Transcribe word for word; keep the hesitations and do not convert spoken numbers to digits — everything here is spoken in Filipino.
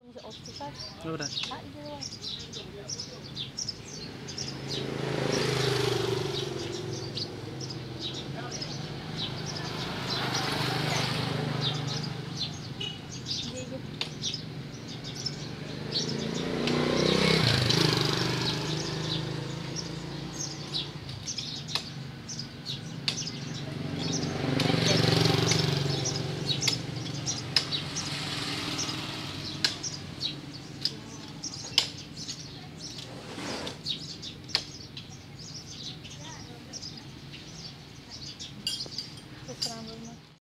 Was it ostracized? Look at that. That you do away.